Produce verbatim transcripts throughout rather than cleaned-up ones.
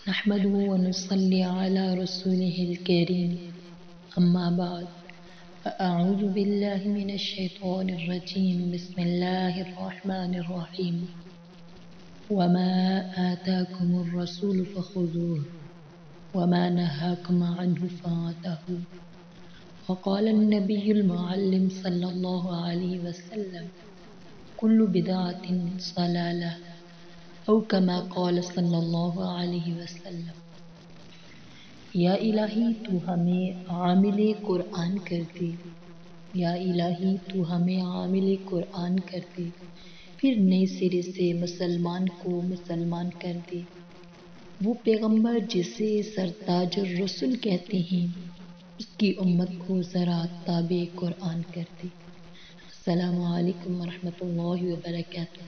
نحمده ونصلي على رسوله الكريم أما بعد فأعوذ بالله من الشيطان الرجيم بسم الله الرحمن الرحيم وما آتاكم الرسول فخذوه وما نهاكم عنه فانتهوا وقال النبي المعلم صلى الله عليه وسلم كل بدعة ضلالة او کما قال صلی اللہ علیہ وسلم۔ یا الہی تو ہمیں عامل قرآن کر دے، یا الہی تو ہمیں عامل قرآن کر دے، پھر نئے سرے سے مسلمان کو مسلمان کر دے۔ وہ پیغمبر جسے سرتاج الرسل کہتے ہیں، اس کی امت کو ذرا تابع قرآن کر دے۔ السلام علیکم ورحمۃ اللہ وبرکاتہ۔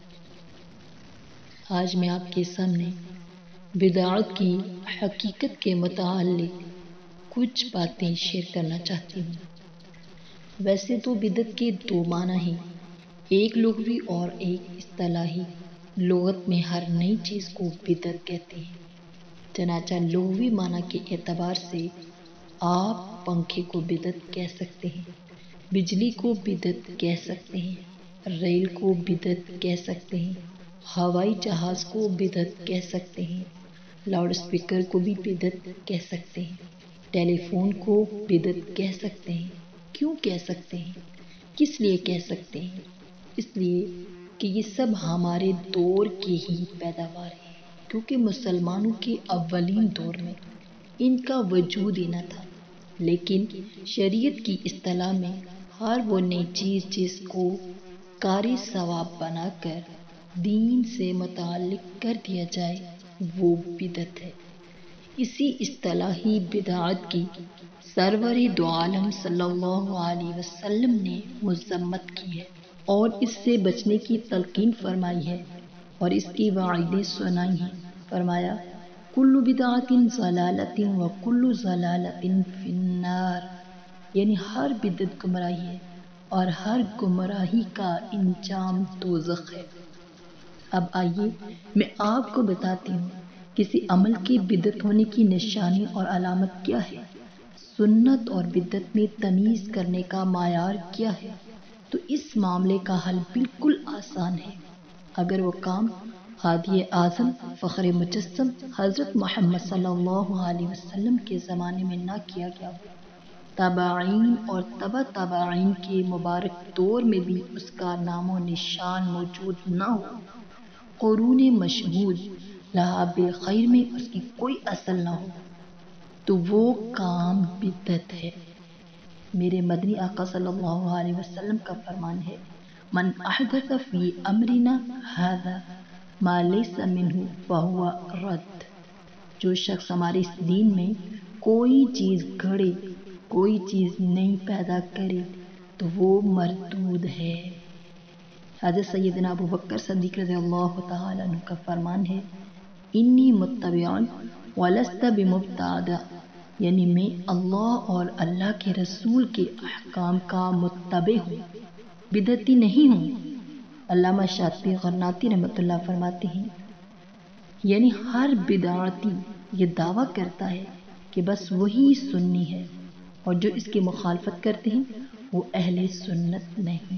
آج میں آپ کے سامنے بدعت کی حقیقت کے متعلق کچھ باتیں شیئر کرنا چاہتی ہوں۔ ویسے تو بدعت کے دو معنی ہیں، ایک لغوی اور ایک اصطلاحی۔ لغت میں ہر نئی چیز کو بدعت کہتے ہیں، چنانچہ لغوی معنی کے اعتبار سے آپ پنکھے کو بدعت کہہ سکتے ہیں، بجلی کو بدعت کہہ سکتے ہیں، ریل کو بدعت کہہ سکتے ہیں، ہوائی جہاز کو بدعت کہہ سکتے ہیں، لاؤڈ اسپیکر کو بھی بدعت کہہ سکتے ہیں، ٹیلی فون کو بدعت کہہ سکتے ہیں۔ کیوں کہہ سکتے ہیں؟ کس لیے کہہ سکتے ہیں؟ اس لیے کہ یہ سب ہمارے دور کی ہی پیداوار ہے، کیونکہ مسلمانوں کے اولین دور میں ان کا وجود ہی نہ تھا۔ لیکن شریعت کی اصطلاح میں ہر وہ نئی چیز جس کو کاری ثواب بنا کر دین سے متعلق کر دیا جائے وہ بدعت ہے۔ اسی اصطلاحی بدعت کی سرور دو عالم صلی اللہ علیہ وسلم نے مذمت کی ہے اور اس سے بچنے کی تلقین فرمائی ہے اور اس کی وعیدیں سنائی ہیں۔ فرمایا کل بدعت ضلالۃ وکل ضلالۃ فی النار، یعنی ہر بدعت گمراہی ہے اور ہر گمراہی کا انجام دوزخ ہے۔ اب آئیے میں آپ کو بتاتی ہوں کسی عمل کے بدعت ہونے کی نشانی اور علامت کیا ہے، سنت اور بدعت میں تمیز کرنے کا معیار کیا ہے۔ تو اس معاملے کا حل بالکل آسان ہے، اگر وہ کام ہادی اعظم فخر مجسم حضرت محمد صلی اللہ علیہ وسلم کے زمانے میں نہ کیا گیا ہو، تابعین اور تبع تابعین کے مبارک دور میں بھی اس کا نام و نشان موجود نہ ہو، قرون مشہود لہا بالخیر میں اس کی کوئی اصل نہ ہو، تو وہ کام بدعت ہے۔ میرے مدنی آقا صلی اللہ علیہ وسلم کا فرمان ہے، من احدث فی امرنا ھذا ما لیس منہ فہو رد۔ جو شخص ہمارے اس دین میں کوئی چیز گھڑے، کوئی چیز نئی پیدا کرے تو وہ مردود ہے۔ حضرت سیدنا ابو بکر صدیق رضی اللہ تعالیٰ عنہ کا فرمان ہے، انی متبع ولست بمبتدع، یعنی میں اللہ اور اللہ کے رسول کے احکام کا متبع ہوں، بدعتی نہیں ہوں۔ علامہ شاطبی غرناطی رحمۃ اللہ فرماتے ہیں، یعنی ہر بدعتی یہ دعویٰ کرتا ہے کہ بس وہی سنی ہے، اور جو اس کی مخالفت کرتے ہیں وہ اہل سنت نہیں۔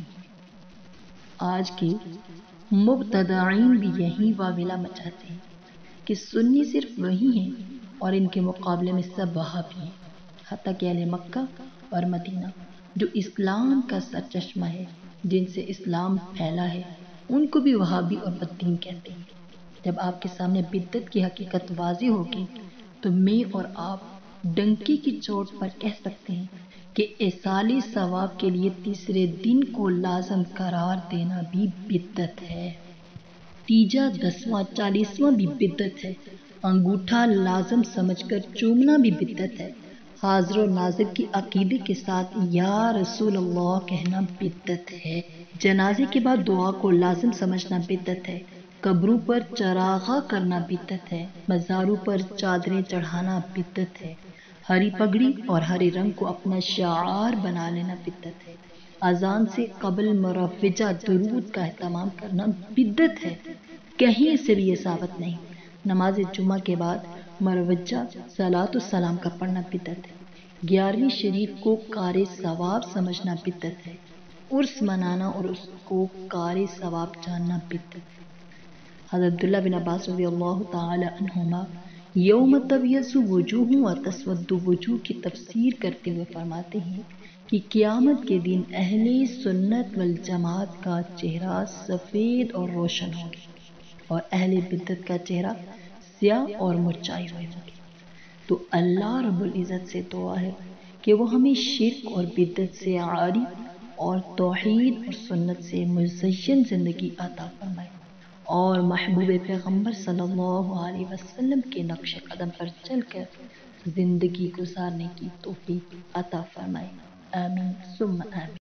آج کے مبتدعین بھی یہی واویلا مچاتے ہیں کہ سنی صرف وہی ہیں اور ان کے مقابلے میں سب وہابی ہیں، حتیٰ کہ اہل مکہ اور مدینہ جو اسلام کا سرچشمہ ہے، جن سے اسلام پھیلا ہے، ان کو بھی وہابی اور بددین کہتے ہیں۔ جب آپ کے سامنے بدعت کی حقیقت واضح ہوگی تو میں اور آپ ڈنکی کی چوٹ پر کہہ سکتے ہیں کہ ایصال ثواب کے لیے تیسرے دن کو لازم قرار دینا بھی بدعت ہے، تیجا دسواں چالیسواں بھی بدعت ہے، انگوٹھا لازم سمجھ کر چومنا بھی بدعت ہے، حاضر و ناظر کی عقیدے کے ساتھ یا رسول اللہ کہنا بدعت ہے، جنازے کے بعد دعا کو لازم سمجھنا بدعت ہے، قبروں پر چراغاں کرنا بدعت ہے، مزاروں پر چادریں چڑھانا بدعت ہے، ہری پگڑی اور ہرے رنگ کو اپنا شعار بنا لینا بدعت ہے، اذان سے قبل مروجہ درود کا اہتمام کرنا بدعت ہے۔ کہیں سے بھی یہ ثابت نہیں۔ نماز جمعہ کے بعد مروجہ صلاۃ السلام کا پڑھنا بدعت ہے۔ گیارہویں شریف کو کار ثواب سمجھنا بدعت ہے۔ عرس منانا اور اس کو کار ثواب جاننا بدعت ہے۔ حضرت عبداللہ بن عباس رضی اللہ تعالی عنہما یوم تبیض وجوہ و تسود وجوہ کی تفسیر کرتے ہوئے فرماتے ہیں کہ قیامت کے دن اہل سنت والجماعت کا چہرہ سفید اور روشن ہوگی اور اہل بدعت کا چہرہ سیاہ اور مرجھائے ہوئے ہوگی۔ تو اللہ رب العزت سے دعا ہے کہ وہ ہمیں شرک اور بدعت سے عاری اور توحید اور سنت سے مزین زندگی عطا فرمائے اور محبوب پیغمبر صلی اللہ علیہ وسلم کے نقش قدم پر چل کر زندگی گزارنے کی توفیق عطا فرمائے۔ آمین ثم آمین۔